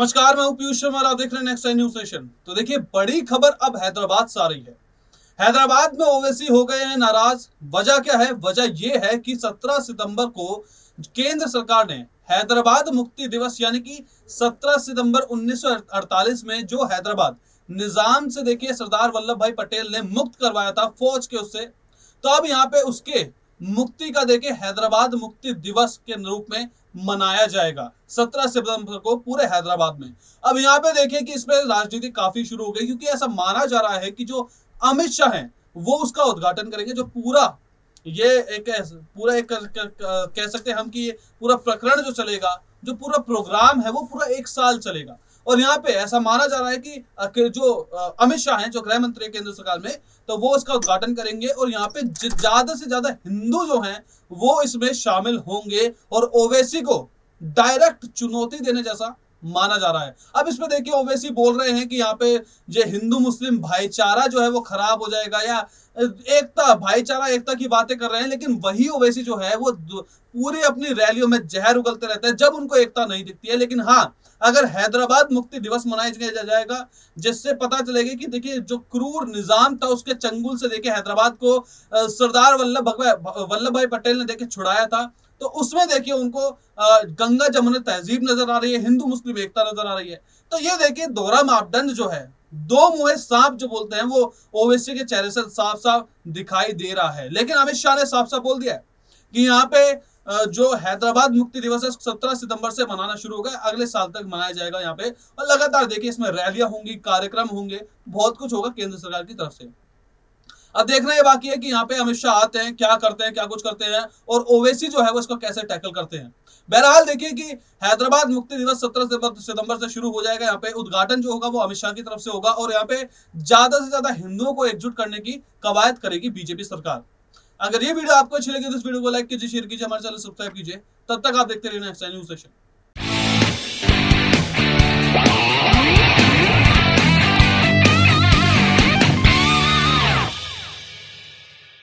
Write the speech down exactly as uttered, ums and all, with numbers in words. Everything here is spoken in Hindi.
नमस्कार, मैं हूं पीयूष शर्मा और आप देख रहे हैं नेक्स्ट टाइम न्यूज सेशन। तो देखिए, बड़ी खबर अब हैदराबाद से आ रही है। हैदराबाद में ओवैसी हो गए हैं नाराज। वजह क्या है? वजह यह है कि सत्रह सितंबर को केंद्र सरकार ने हैदराबाद मुक्ति दिवस यानी कि सत्रह सितंबर उन्नीस सौ अड़तालीस में जो हैदराबाद निजाम से देखिए सरदार वल्लभ भाई पटेल ने मुक्त करवाया था फौज के उससे, तो अब यहाँ पे उसके मुक्ति का देखिए हैदराबाद मुक्ति दिवस के रूप में मनाया जाएगा सत्रह सितंबर को पूरे हैदराबाद में। अब यहाँ पे देखिए कि इसमें राजनीति काफी शुरू हो गई, क्योंकि ऐसा माना जा रहा है कि जो अमित शाह हैं वो उसका उद्घाटन करेंगे। जो पूरा ये एक पूरा एक कह सकते हैं हम कि ये पूरा प्रकरण जो चलेगा, जो पूरा प्रोग्राम है वो पूरा एक साल चलेगा। और यहाँ पे ऐसा माना जा रहा है कि जो अमित शाह हैं, जो गृह मंत्री केंद्र सरकार में, तो वो इसका उद्घाटन करेंगे और यहाँ पे ज्यादा से ज्यादा हिंदू जो हैं वो इसमें शामिल होंगे और ओवैसी को डायरेक्ट चुनौती देने जैसा माना जा रहा है। अब इसमें देखिए ओवैसी बोल रहे हैं कि यहाँ पे जो हिंदू मुस्लिम भाईचारा जो है वो खराब हो जाएगा, या एकता भाईचारा एकता की बातें कर रहे हैं, लेकिन वही ओवैसी जो है वो पूरी अपनी रैलियों में जहर उगलते रहते हैं जब उनको एकता नहीं दिखती है। लेकिन हाँ, अगर हैदराबाद मुक्ति दिवस मनाया जाएगा जिससे पता चलेगा कि देखिए जो क्रूर निजाम था उसके चंगुल से देखिए हैदराबाद को सरदार वल्लभ वल्लभ भाई पटेल ने देखिए छुड़ाया था, तो उसमें देखिए उनको गंगा जमुना तहजीब नजर आ रही है, हिंदू मुस्लिम एकता नजर आ रही है। तो ये देखिए दोहरा मापदंड जो है, दो मुहे सांप जो बोलते हैं, वो ओवैसी के चेहरे से साफ साफ दिखाई दे रहा है। लेकिन अमित शाह ने साफ साफ बोल दिया है कि यहाँ पे जो हैदराबाद मुक्ति दिवस है सत्रह सितंबर से मनाना शुरू होगा, अगले साल तक मनाया जाएगा यहाँ पे। और लगातार देखिए इसमें रैलियां होंगी, कार्यक्रम होंगे, बहुत कुछ होगा केंद्र सरकार की तरफ से। अब देखना ये बाकी है कि यहाँ पे अमित शाह आते हैं, क्या करते हैं, क्या कुछ करते हैं, और ओवैसी जो है वो इसको कैसे टैकल करते हैं। बहरहाल देखिए कि हैदराबाद मुक्ति दिवस सत्रह सितंबर से शुरू हो जाएगा। यहाँ पे उद्घाटन जो होगा वो अमित शाह की तरफ से होगा और यहाँ पे ज्यादा से ज्यादा हिंदुओं को एकजुट करने की कवायद करेगी बीजेपी सरकार। अगर ये वीडियो आपको अच्छी लगी तो इस वीडियो को लाइक कीजिए, शेयर कीजिए, हमारे चैनल सब्सक्राइब कीजिए। तब तक आप देखते रहिए नेक्स्ट न्यूज सेशन।